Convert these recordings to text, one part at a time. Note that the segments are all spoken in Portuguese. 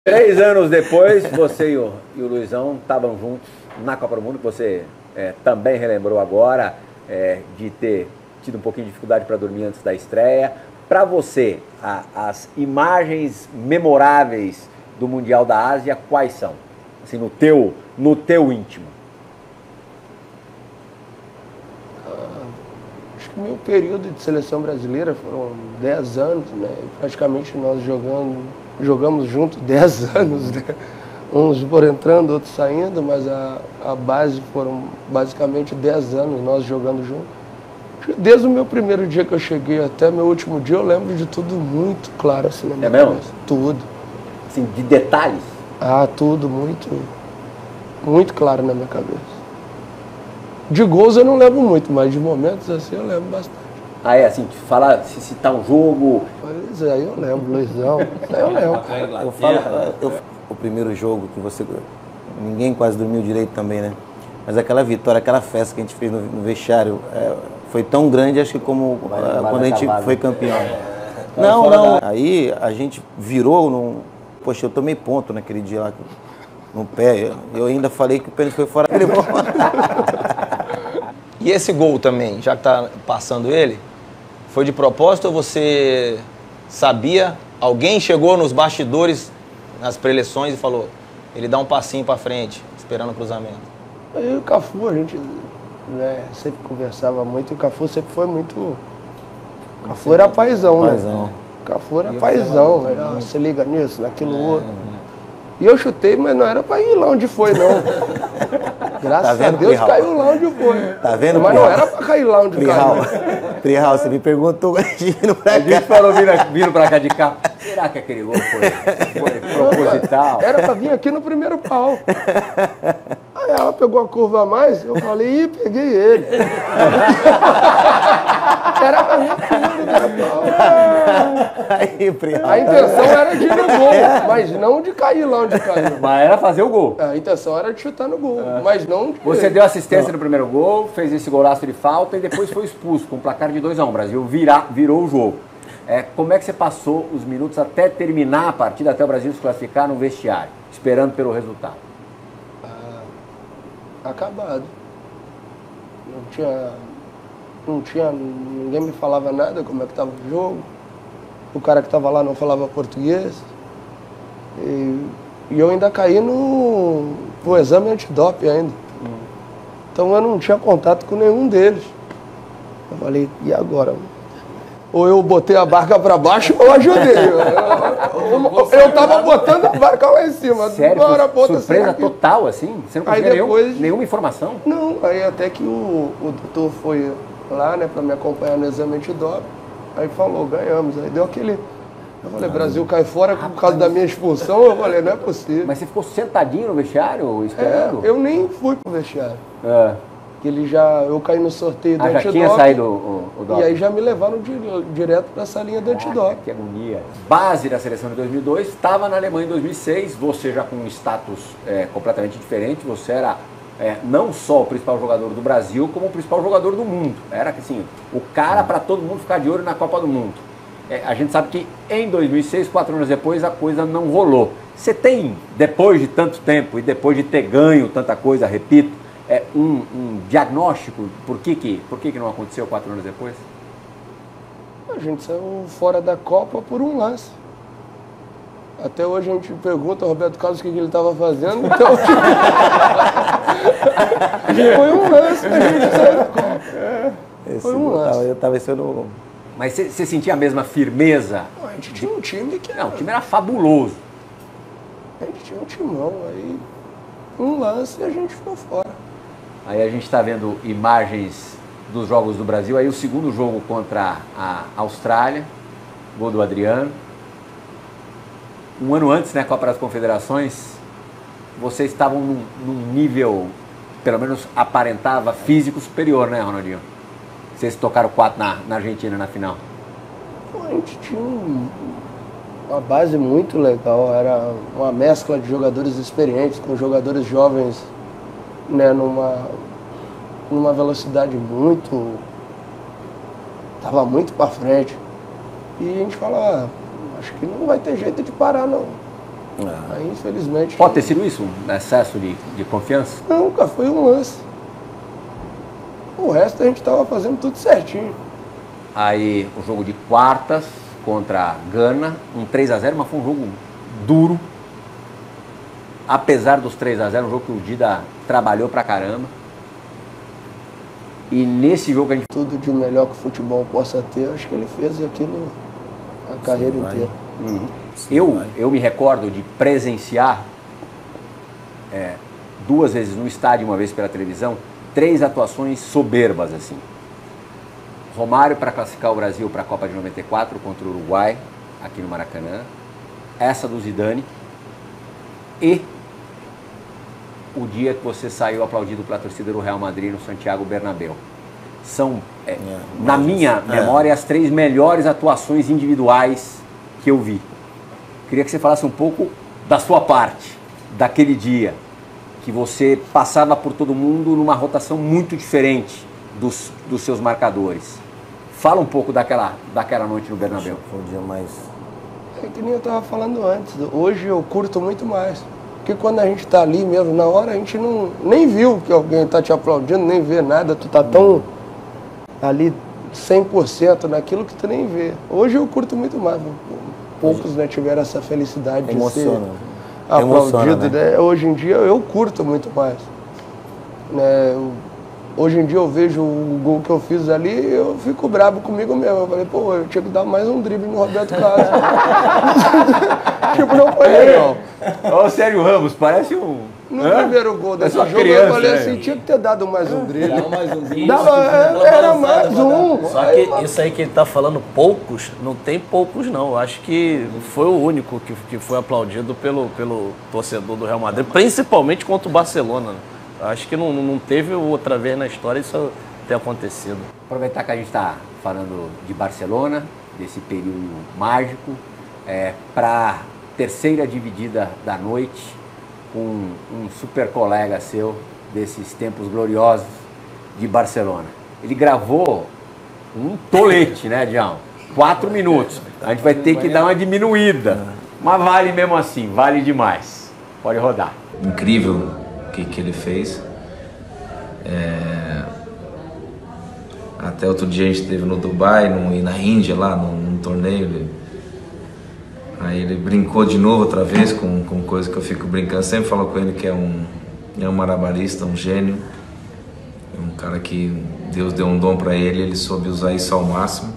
3 anos depois, você e o Luizão estavam juntos na Copa do Mundo, que você também relembrou agora, de ter tido um pouquinho de dificuldade para dormir antes da estreia. Para você, as imagens memoráveis do Mundial da Ásia, quais são? Assim, no teu íntimo. Acho que o meu período de seleção brasileira foram 10 anos, né? Praticamente nós jogamos juntos 10 anos, né? Uns foram entrando, outros saindo, mas a base foram basicamente 10 anos nós jogando juntos. Desde o meu primeiro dia que eu cheguei até meu último dia, eu lembro de tudo muito claro assim na minha cabeça. Tudo. Assim, de detalhes? Tudo muito claro na minha cabeça. De gols eu não lembro muito, mas de momentos assim eu lembro bastante. Assim, falar, se citar um jogo... Pois aí eu lembro, Luizão, isso aí eu lembro. O primeiro jogo que ninguém quase dormiu direito também, né? Mas aquela vitória, aquela festa que a gente fez no vestiário, foi tão grande, acho que como quando a gente foi campeão. Não. Aí a gente virou, poxa, eu tomei ponto naquele dia lá no pé. Eu ainda falei que o pênalti foi fora. E esse gol também, já que tá passando ele, foi de propósito ou você sabia? Alguém chegou nos bastidores, nas preleções e falou, ele dá um passinho para frente, esperando o cruzamento? Eu e o Cafu, a gente sempre conversava muito, e o Cafu sempre foi muito... O Cafu era paizão, né? O Cafu era paizão, você liga nisso, naquilo outro. E eu chutei, mas não era para ir lá onde foi, não. Graças a Deus caiu lá onde foi. Tá vendo, mas não era para cair lá onde caiu. Prihal, você me perguntou vindo pra cá. A gente falou vindo pra cá de cá. Será que aquele gol foi proposital? Era pra vir aqui no primeiro pau. Aí ela pegou a curva a mais, eu falei, peguei ele. Era pra vir aqui no primeiro pau. A intenção era de ir no gol, mas não de cair lá onde caiu. Mas era fazer o gol. A intenção era de chutar no gol, mas não de... Você deu assistência no primeiro gol, fez esse golaço de falta e depois foi expulso com um placar de 2-1. O Brasil virou o jogo. Como é que você passou os minutos até terminar a partida, até o Brasil se classificar no vestiário, esperando pelo resultado? Acabado. Ninguém me falava nada, como é que estava o jogo. O cara que estava lá não falava português. E eu ainda caí no exame antidoping ainda. Então eu não tinha contato com nenhum deles. Eu falei, e agora? Ou eu botei a barca para baixo ou ajudei. Eu tava botando a barca lá em cima. Sério? Surpresa total, assim? Você não conseguiu nenhuma informação? Não, aí até que o doutor foi lá, né, para me acompanhar no exame antidoping. Aí falou, ganhamos. Aí deu aquele... Eu falei, Brasil cai fora por causa da minha expulsão. Eu falei, não é possível. Mas você ficou sentadinho no vestiário, esperando? Eu nem fui pro vestiário. Que eu caí no sorteio do antidoping. Já tinha saído o doping? E aí já me levaram direto para essa linha do antidoping. Que agonia. Base da seleção de 2002, estava na Alemanha em 2006, você já com um status completamente diferente, você era não só o principal jogador do Brasil, como o principal jogador do mundo. Era assim, o cara para todo mundo ficar de olho na Copa do Mundo. A gente sabe que em 2006, 4 anos depois, a coisa não rolou. Você tem, depois de tanto tempo e depois de ter ganho tanta coisa, repito, um diagnóstico por que não aconteceu 4 anos depois? A gente saiu fora da Copa por um lance. Até hoje a gente pergunta ao Roberto Carlos o que ele estava fazendo, então foi um lance que a gente saiu da Copa. Foi um lance. Eu estava sendo... Mas você sentia a mesma firmeza? A gente tinha um time que... Não, o time era fabuloso. A gente tinha um timão, aí um lance e a gente ficou fora. Aí a gente está vendo imagens dos jogos do Brasil, aí o segundo jogo contra a Austrália, gol do Adriano. Um ano antes, né, Copa das Confederações, vocês estavam num nível, pelo menos aparentava, físico superior, né, Ronaldinho? Vocês tocaram 4 na Argentina na final. A gente tinha uma base muito legal, era uma mescla de jogadores experientes com jogadores jovens, né, numa velocidade tava muito para frente. E a gente fala, acho que não vai ter jeito de parar, não. Aí, infelizmente... Pode ter sido isso, um excesso de confiança? Nunca, foi um lance. O resto a gente estava fazendo tudo certinho. Aí o jogo de quartas contra a Gana, um 3-0, mas foi um jogo duro. Apesar dos 3-0, um jogo que o Dida trabalhou pra caramba. E nesse jogo a gente... Tudo de melhor que o futebol possa ter, acho que ele fez aquilo a carreira inteira. Eu me recordo de presenciar 2 vezes no estádio, 1 vez pela televisão, 3 atuações soberbas assim. Romário para classificar o Brasil para a Copa de 94 contra o Uruguai, aqui no Maracanã. Essa do Zidane. E o dia que você saiu aplaudido pela torcida do Real Madrid no Santiago Bernabéu. São, na minha memória, as 3 melhores atuações individuais que eu vi. Queria que você falasse um pouco da sua parte, daquele dia, que você passava por todo mundo numa rotação muito diferente dos seus marcadores. Fala um pouco daquela noite no Bernabéu. Foi um dia mais... É que nem eu estava falando antes, hoje eu curto muito mais. Porque quando a gente está ali mesmo, na hora, a gente nem viu que alguém está te aplaudindo, nem vê nada, tu tá tão ali 100% naquilo que tu nem vê. Hoje eu curto muito mais. Poucos, né, tiveram essa felicidade de ser aplaudido. Né? Hoje em dia eu curto muito mais. Né? Hoje em dia eu vejo o gol que eu fiz ali, eu fico bravo comigo mesmo. Eu falei, pô, eu tinha que dar mais um drible no Roberto Carlos. Tipo, não foi legal. Ô, Sérgio Ramos, parece um... No primeiro gol desse jogo, criança, eu falei assim, tinha que ter dado mais um drible. Era mais um. Só que isso aí que ele tá falando, poucos, não tem poucos não. Eu acho que foi o único que foi aplaudido pelo torcedor do Real Madrid, principalmente contra o Barcelona. Eu acho que não teve outra vez na história isso ter acontecido. Aproveitar que a gente está falando de Barcelona, desse período mágico, para terceira dividida da noite, com um super colega seu desses tempos gloriosos de Barcelona. Ele gravou um tolete, né, Dião? 4 minutos. A gente vai ter que dar uma diminuída. Mas vale mesmo assim, vale demais. Pode rodar. Incrível o que ele fez. Até outro dia a gente esteve no Dubai e na Índia, lá num torneio. Aí ele brincou de novo outra vez com coisa que eu fico brincando. Sempre falo com ele que é um malabarista, um gênio. Um cara que Deus deu um dom para ele, ele soube usar isso ao máximo.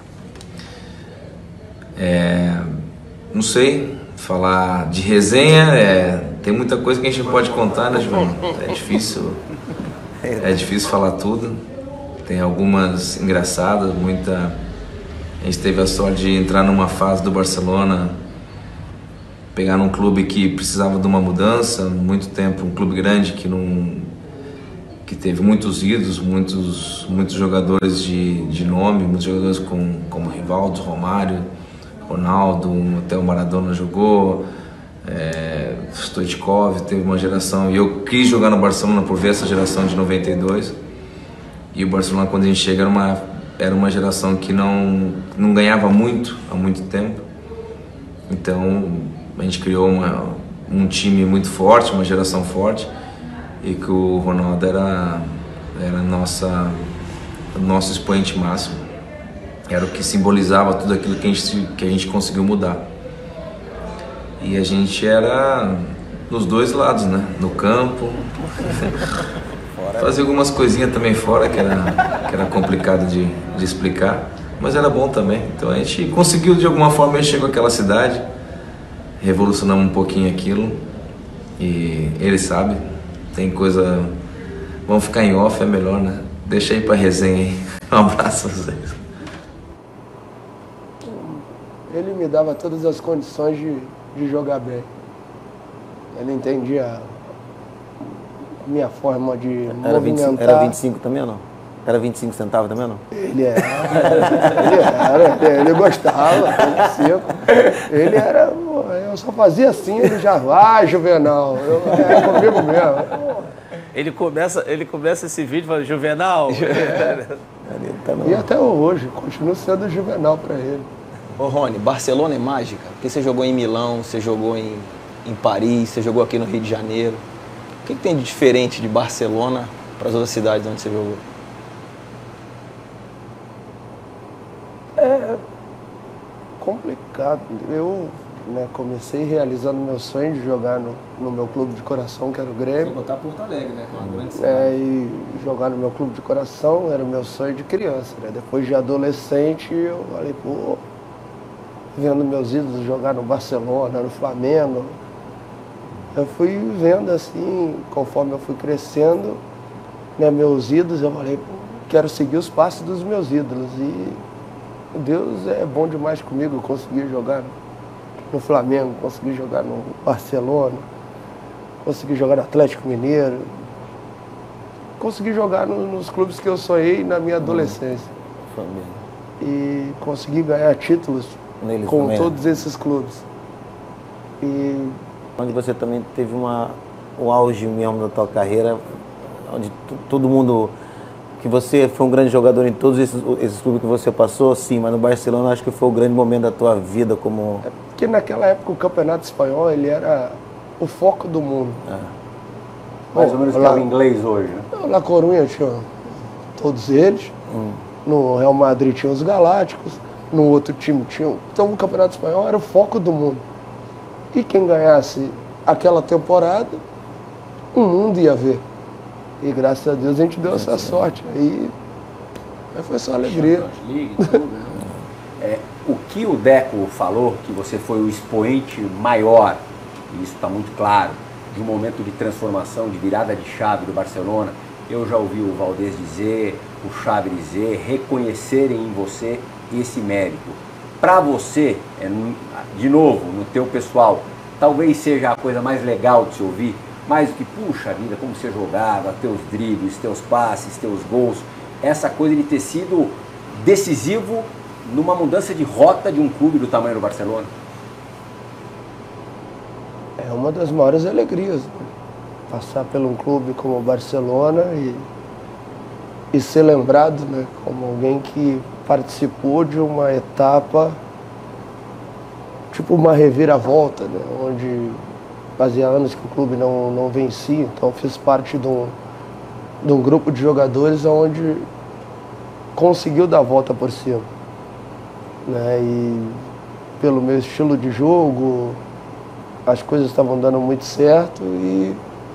Não sei, falar de resenha, tem muita coisa que a gente pode contar, né, João? É difícil falar tudo. Tem algumas engraçadas, A gente teve a sorte de entrar numa fase do Barcelona, pegar num clube que precisava de uma mudança, muito tempo, um clube grande que teve muitos ídolos, muitos jogadores de nome, muitos jogadores como Rivaldo, Romário, Ronaldo, até o Maradona jogou, Stoichkov, teve uma geração, e eu quis jogar no Barcelona por ver essa geração de 92, e o Barcelona, quando a gente chega, era uma geração que não ganhava muito há muito tempo. Então a gente criou um time muito forte, uma geração forte, e que o Ronaldo era o nosso expoente máximo. Era o que simbolizava tudo aquilo que a gente conseguiu mudar. E a gente era dos dois lados, né? No campo. Fazia algumas coisinhas também fora que era complicado de explicar, mas era bom também. Então a gente conseguiu, de alguma forma, a gente chegou àquela cidade, revolucionamos um pouquinho aquilo, e ele sabe, tem coisa... Vamos ficar em off, é melhor, né? Deixa aí pra resenha aí. Um abraço a vocês. Ele me dava todas as condições de jogar bem. Ele entendia minha forma de movimentar. Era 25 também ou não? Era 25 centavos também ou não? Ele gostava, 25. Ele era, eu só fazia assim, ele já vai, Juvenal, é comigo mesmo. Ele começa esse vídeo falando, Juvenal. E até hoje, continua sendo Juvenal para ele. Ô Rony, Barcelona é mágica? Porque você jogou em Milão, você jogou em em Paris, você jogou aqui no Rio de Janeiro. O que tem de diferente de Barcelona para as outras cidades onde você jogou? É complicado. Eu comecei realizando meu sonho de jogar no meu clube de coração, que era o Grêmio. botar Porto Alegre, né? Que é uma grande cidade. E jogar no meu clube de coração era o meu sonho de criança, né? Depois de adolescente, eu falei, pô, vendo meus ídolos jogar no Barcelona, no Flamengo. Eu fui vendo assim, conforme eu fui crescendo, né, meus ídolos, eu falei, pô, quero seguir os passos dos meus ídolos. E Deus é bom demais comigo, eu consegui jogar no Flamengo, consegui jogar no Barcelona, consegui jogar no Atlético Mineiro, consegui jogar nos clubes que eu sonhei na minha adolescência. E consegui ganhar títulos com também, todos esses clubes. E onde você também teve o auge mesmo da tua carreira, onde todo mundo, que você foi um grande jogador em todos esses clubes que você passou, sim, mas no Barcelona acho que foi o grande momento da tua vida como... É porque naquela época o Campeonato Espanhol, ele era o foco do mundo. Mais ou menos que é o inglês hoje, né? Na Corunha tinha todos eles, no Real Madrid tinha os Galácticos, no outro time tinha... Então o Campeonato Espanhol era o foco do mundo. E quem ganhasse aquela temporada, o mundo ia ver. E graças a Deus a gente deu essa sorte. Aí foi só alegria. O que o Deco falou, que você foi o expoente maior, e isso está muito claro, de um momento de transformação, de virada de chave do Barcelona, eu já ouvi o Valdés dizer, o Xavi dizer, reconhecerem em você esse mérito. Para você, de novo, no teu pessoal, talvez seja a coisa mais legal de se ouvir, mais do que, puxa vida, como você jogava, teus dribles, teus passes, teus gols, essa coisa de ter sido decisivo numa mudança de rota de um clube do tamanho do Barcelona. É uma das maiores alegrias, né? Passar por um clube como o Barcelona e ser lembrado, né, como alguém que participou de uma etapa, tipo uma reviravolta, né, onde fazia anos que o clube não vencia, então fiz parte de um grupo de jogadores onde conseguiu dar a volta por cima, né, e pelo meu estilo de jogo, as coisas estavam dando muito certo e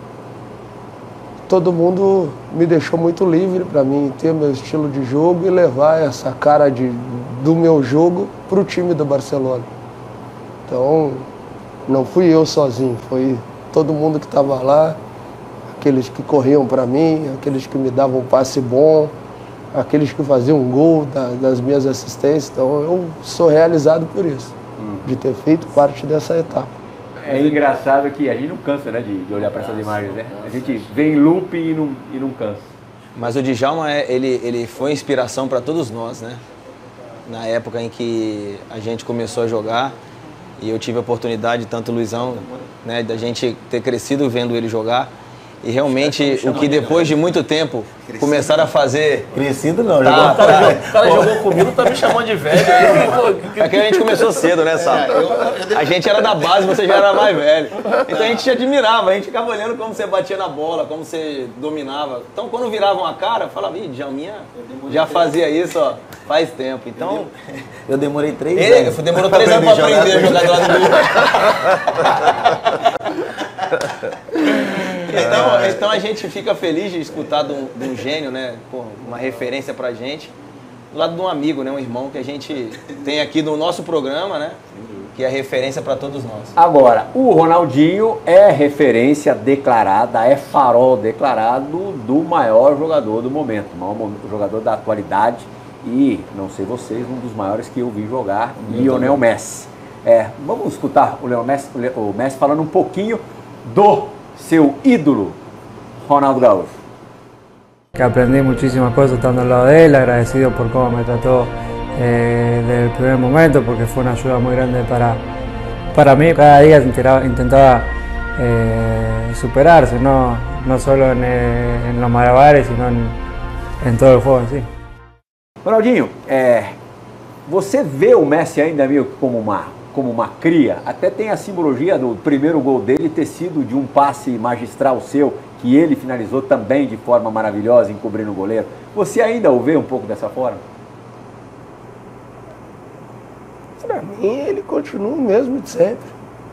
todo mundo me deixou muito livre para mim ter meu estilo de jogo e levar essa cara do meu jogo para o time do Barcelona. Então, não fui eu sozinho, foi todo mundo que estava lá, aqueles que corriam para mim, aqueles que me davam um passe bom, aqueles que faziam um gol das minhas assistências. Então, eu sou realizado por isso, de ter feito parte dessa etapa. É engraçado que a gente não cansa, né, de olhar para essas imagens, né? A gente vê em loop e não cansa. Mas o Djalma, ele foi inspiração para todos nós, né? Na época em que a gente começou a jogar e eu tive a oportunidade, tanto o Luizão, né, da gente ter crescido vendo ele jogar. E realmente, o que depois de muito tempo começaram a fazer... Crescido não, O cara jogou comigo, tá me chamando de velho. É que a gente começou cedo, né, Sá? A gente era da base, você já era mais velho. Então a gente te admirava, a gente ficava olhando como você batia na bola, como você dominava. Então quando viravam a cara, eu falava, ih, Djalminha já fazia isso, ó, faz tempo. Então... Eu demorei 3 anos. Demorou 3 anos pra aprender a jogar do lado do gol. Então a gente fica feliz de escutar de um gênio, né? Pô, uma referência pra gente, do lado de um amigo, né? Um irmão que a gente tem aqui no nosso programa, né? Que é referência para todos nós. Agora, o Ronaldinho é referência declarada, é farol declarado do maior jogador do momento, o maior jogador da atualidade e, não sei vocês, um dos maiores que eu vi jogar, Lionel Messi. Vamos escutar o Messi falando um pouquinho do seu ídolo, Ronaldo Gaúcho. Que aprendí muchísimas cosas estando al lado de él, agradecido por cómo me trató desde el primer momento, porque fue una ayuda muy grande para mí. Cada día intentaba superarse, no solo en los malabares, sino en todo el juego en sí. Ronaldinho, você vê o Messi ainda meio como uma como uma cria, até tem a simbologia do primeiro gol dele ter sido de um passe magistral seu, que ele finalizou também de forma maravilhosa, encobrindo o goleiro. Você ainda o vê um pouco dessa forma? Pra mim, ele continua o mesmo de sempre.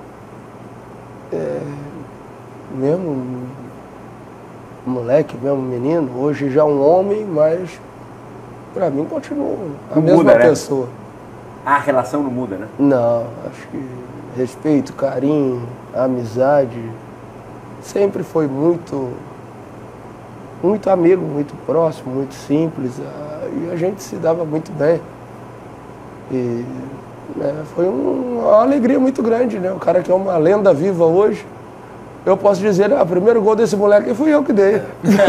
Mesmo moleque, mesmo menino, hoje já um homem, mas pra mim continua a mesma pessoa. A relação não muda, né? Não, acho que respeito, carinho, amizade, sempre foi muito amigo, muito próximo, muito simples, e a gente se dava muito bem. E foi uma alegria muito grande, né? O cara que é uma lenda viva hoje, eu posso dizer, o primeiro gol desse moleque fui eu que dei.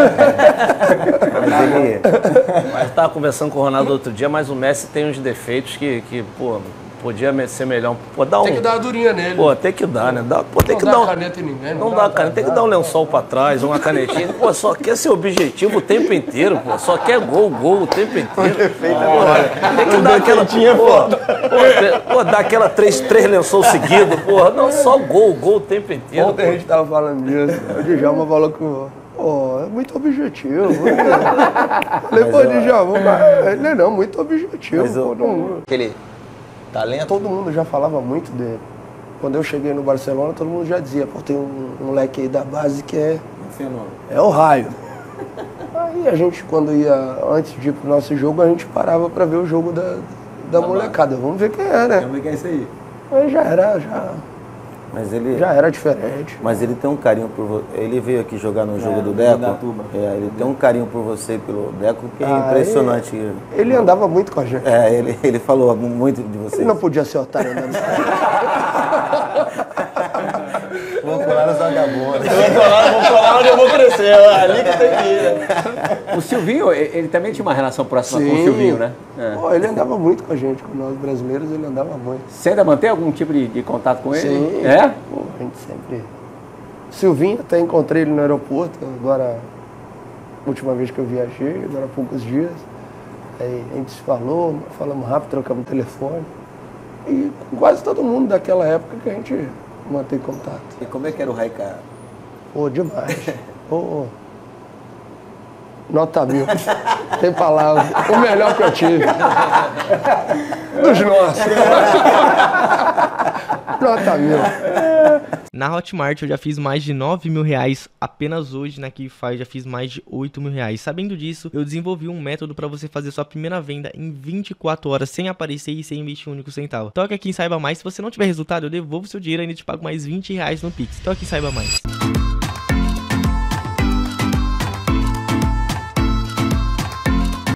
Mas estava conversando com o Ronaldo outro dia, mas o Messi tem uns defeitos que pô, podia ser melhor. Pô, tem que dar uma durinha nele. Pô, tem que dar, né? Tem que dar uma caneta em ninguém. Não dá caneta, tem que dar um lençol pra trás, uma canetinha. Pô, só quer ser objetivo o tempo inteiro, pô. Só quer gol o tempo inteiro. Tem que dar aquela... Pô, dar aquela três lençol seguido, pô. Não, só gol o tempo inteiro. Ontem a gente tava falando disso. O Djalma falou que... Pô, é muito objetivo. Falei, pô, Djalma, ele não, muito objetivo. Pô, não... Aquele talento? Todo mundo já falava muito dele. Quando eu cheguei no Barcelona, todo mundo já dizia, pô, tem um moleque aí da base que é o raio. Aí a gente, quando ia, antes de ir pro nosso jogo, a gente parava pra ver o jogo da molecada. Vamos ver quem é, né? Vamos ver quem é isso aí. Mas já era diferente. Mas ele tem um carinho por você. Ele veio aqui jogar no jogo do Deco. Ele tem um carinho por você pelo Deco que é impressionante. Ele andava muito com a gente. Ele falou muito de você. Ele não podia ser otário andando. Vou colar nos vagabundos. Vou colar onde eu vou crescer. Ali que tem que ir. O Silvinho, ele também tinha uma relação próxima com o Silvinho, né? Pô, ele andava muito com a gente, com nós brasileiros, ele andava muito. Você ainda mantém algum tipo de contato com ele? Sim. Pô, a gente sempre... Silvinho, até encontrei ele no aeroporto, agora, última vez que eu viajei, agora há poucos dias. Aí a gente se falamos rápido, trocamos telefone. E com quase todo mundo daquela época que a gente mantém contato. E como é que era o Raika? Pô, demais. Pô, nota 1000. Tem palavras. O melhor que eu tive. Dos nossos. Nota 1000. Na Hotmart eu já fiz mais de 9 mil reais apenas hoje, na Kify já fiz mais de 8 mil reais. Sabendo disso, eu desenvolvi um método para você fazer sua primeira venda em 24 horas sem aparecer e sem investir um único centavo. Toca aqui em Saiba Mais, se você não tiver resultado eu devolvo seu dinheiro e ainda te pago mais 20 reais no Pix. Toca aqui em Saiba Mais.